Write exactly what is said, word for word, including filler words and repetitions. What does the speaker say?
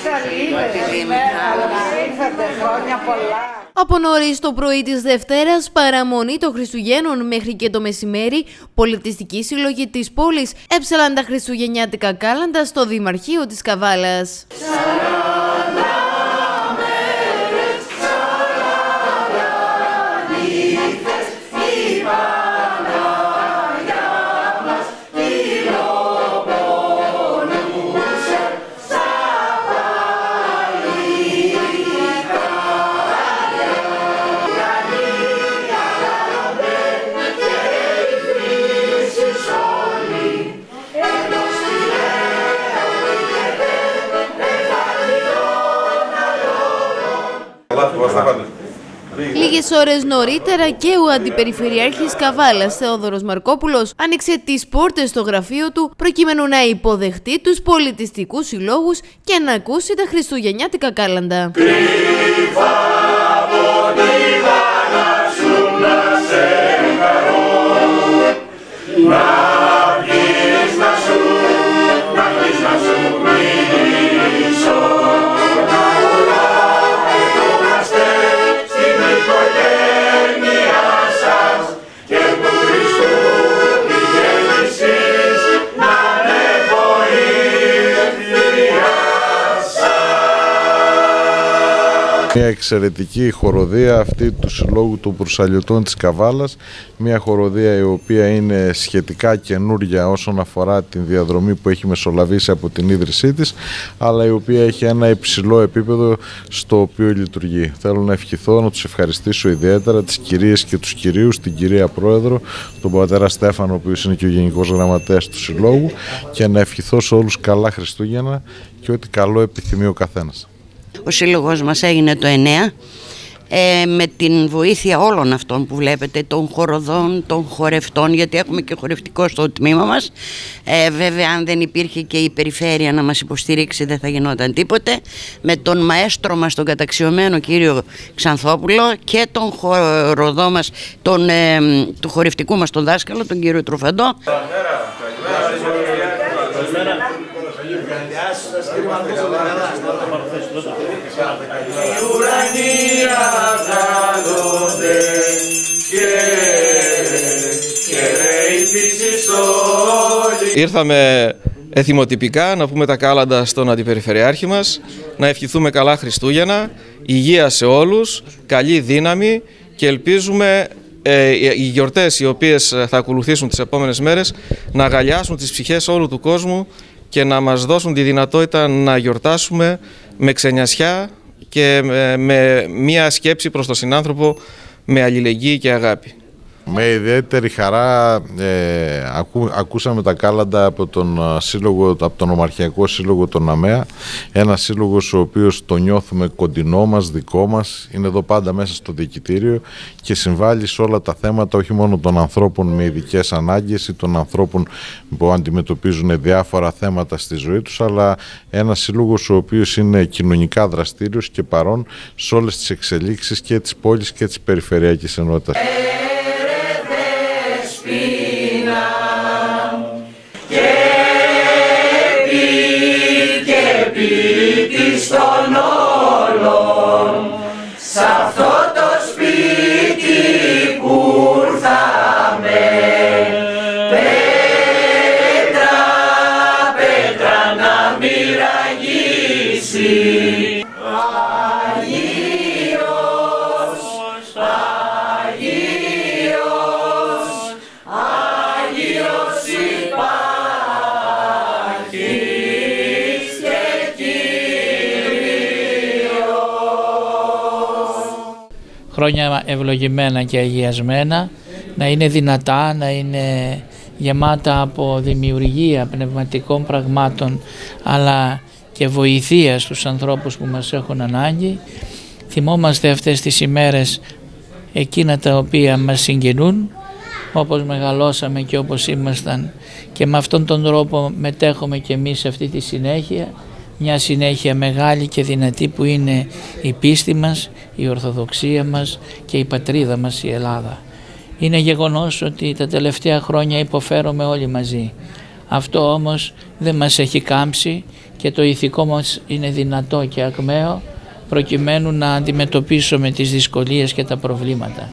Από νωρίς το πρωί της Δευτέρας, παραμονή των Χριστουγέννων μέχρι και το μεσημέρι, πολιτιστικοί σύλλογοι της πόλης έψαλαν τα χριστουγεννιάτικα κάλαντα στο Δημαρχείο της Καβάλας. Λίγες ώρες νωρίτερα και ο Αντιπεριφερειάρχης Καβάλας, Θεόδωρος Μαρκόπουλος, άνοιξε τις πόρτες στο γραφείο του προκειμένου να υποδεχτεί τους πολιτιστικούς συλλόγους και να ακούσει τα χριστουγεννιάτικα κάλαντα. Μια εξαιρετική χοροδία αυτή του Συλλόγου των Προυσαλιωτών της Καβάλας, μια χοροδία η οποία είναι σχετικά καινούρια όσον αφορά την διαδρομή που έχει μεσολαβήσει από την ίδρυσή της, αλλά η οποία έχει ένα υψηλό επίπεδο στο οποίο λειτουργεί. Θέλω να ευχηθώ, να τους ευχαριστήσω ιδιαίτερα τις κυρίες και τους κυρίους, την κυρία Πρόεδρο, τον πατέρα Στέφανο, ο οποίος είναι και ο Γενικός Γραμματέας του Συλλόγου, και να ευχηθώ σε όλους καλά Χριστούγεννα και ό,τι καλό επιθυμεί ο καθένας. Ο σύλλογος μας έγινε το εννέα ε, με την βοήθεια όλων αυτών που βλέπετε, των χοροδών, των χορευτών, γιατί έχουμε και χορευτικό στο τμήμα μας. Ε, βέβαια, αν δεν υπήρχε και η περιφέρεια να μας υποστηρίξει, δεν θα γινόταν τίποτε. Με τον μαέστρο μας, τον καταξιωμένο κύριο Ξανθόπουλο, και τον χοροδό μας, τον, ε, του χορευτικού μας τον δάσκαλο, τον κύριο Τροφαντό. Ήρθαμε εθιμοτυπικά να πούμε τα κάλαντα στον Αντιπεριφερειάρχη μας, να ευχηθούμε καλά Χριστούγεννα, υγεία σε όλους, καλή δύναμη, και ελπίζουμε ε, οι γιορτές οι οποίες θα ακολουθήσουν τις επόμενες μέρες να αγκαλιάσουν τις ψυχές όλου του κόσμου και να μας δώσουν τη δυνατότητα να γιορτάσουμε με ξενιασιά και με μία σκέψη προς τον συνάνθρωπο, με αλληλεγγύη και αγάπη. Με ιδιαίτερη χαρά ε, ακού, ακούσαμε τα κάλαντα από τον, σύλλογο, από τον Ομαρχιακό Σύλλογο των ΑΜΕΑ, ένα σύλλογος ο οποίος το νιώθουμε κοντινό μας, δικό μας, είναι εδώ πάντα μέσα στο διοικητήριο και συμβάλλει σε όλα τα θέματα, όχι μόνο των ανθρώπων με ειδικές ανάγκες ή των ανθρώπων που αντιμετωπίζουν διάφορα θέματα στη ζωή τους, αλλά ένα σύλλογος ο οποίος είναι κοινωνικά δραστήριος και παρόν σε όλες τις εξελίξεις και της πόλης και της περιφερειακής ενότητας. Στον όλων, σ' αυτό το σπίτι που ήρθαμε, πέτρα, πέτρα να μοιραγήσει. Αγίος, Αγίος, Αγίος υπάρχει. Χρόνια ευλογημένα και αγιασμένα, να είναι δυνατά, να είναι γεμάτα από δημιουργία πνευματικών πραγμάτων, αλλά και βοηθεία στους ανθρώπους που μας έχουν ανάγκη. Θυμόμαστε αυτές τις ημέρες εκείνα τα οποία μας συγκινούν, όπως μεγαλώσαμε και όπως ήμασταν, και με αυτόν τον τρόπο μετέχουμε και εμείς σε αυτή τη συνέχεια, μια συνέχεια μεγάλη και δυνατή που είναι η πίστη μας, η Ορθοδοξία μας και η πατρίδα μας η Ελλάδα. Είναι γεγονός ότι τα τελευταία χρόνια υποφέρουμε όλοι μαζί, Αυτό όμως δεν μας έχει κάμψει και το ηθικό μας είναι δυνατό και ακμαίο προκειμένου να αντιμετωπίσουμε τις δυσκολίες και τα προβλήματα.